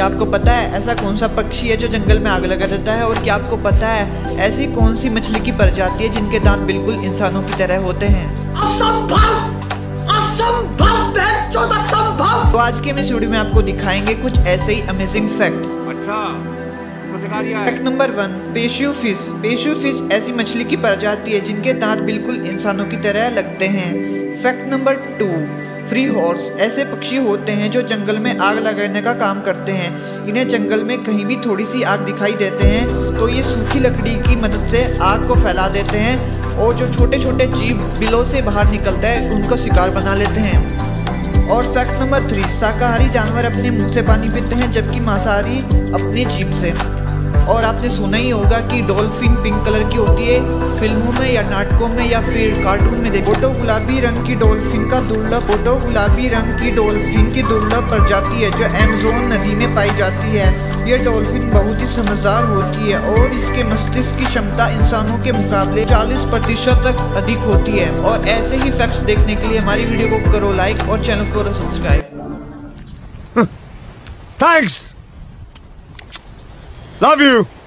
क्या आपको पता है ऐसा कौन सा पक्षी है जो जंगल में आग लगा देता है? और क्या आपको पता है ऐसी कौन सी मछली की प्रजाति है जिनके दांत बिल्कुल इंसानों की तरह होते हैं? तो आज के इस वीडियो में आपको दिखाएंगे कुछ ऐसे ही amazing facts. Fact number 1, pacu fish. Pacu fish ऐसी मछली की प्रजाति है जिनके दांत बिल्कुल इंसानों की तरह लगते हैं। Fact number 2, free horse. ऐसे पक्षी होते हैं जो जंगल में आग लगाने का काम करते हैं। इन्हें जंगल में कहीं भी थोड़ी सी आग दिखाई देते हैं तो ये सूखी लकड़ी की मदद से आग को फैला देते हैं और जो छोटे छोटे जीव बिलों से बाहर निकलते हैं उनको शिकार बना लेते हैं। और फैक्ट नंबर 3, शाकाहारी जानवर अपने मुंह से पानी पीते हैं जबकि मांसाहारी अपनी जीभ से। और आपने सुना ही होगा कि डॉल्फिन पिंक कलर की होती है। फिल्मों में या नाटकों में या फिर कार्टून में देखो। बोटो गुलाबी रंग की डॉल्फिन की दुर्लभ प्रजाति है जो अमेज़न नदी में पाई जाती है। यह डॉल्फिन बहुत ही समझदार होती है और इसके मस्तिष्क की क्षमता इंसानों के मुकाबले 40% तक अधिक होती है। और ऐसे ही फैक्ट्स देखने के लिए हमारी वीडियो को करो लाइक और चैनल को करो सब्सक्राइब। Thanks. Love you.